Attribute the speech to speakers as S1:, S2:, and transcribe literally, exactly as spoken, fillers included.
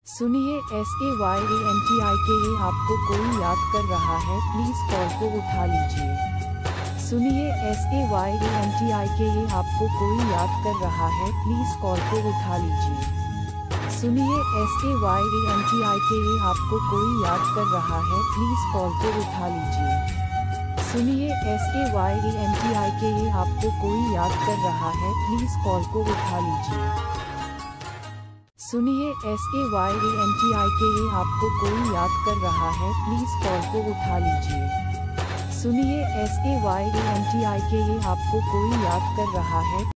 S1: सुनिए S A Y A N T I K A आपको कोई याद कर रहा है, प्लीज़ कॉल को उठा लीजिए। सुनिए S A Y A N T I K A आपको कोई याद कर रहा है, प्लीज़ कॉल को उठा लीजिए। सुनिए S A Y A N T I K A आपको कोई याद कर रहा है, प्लीज़ कॉल को उठा लीजिए। सुनिए S A Y A N T I K A आपको कोई याद कर रहा है, प्लीज़ कॉल को उठा लीजिए। सुनिए S A Y A N T I K A आपको कोई याद कर रहा है, प्लीज़ कॉल को उठा लीजिए। सुनिए S A Y A N T I K A आपको कोई याद कर रहा है।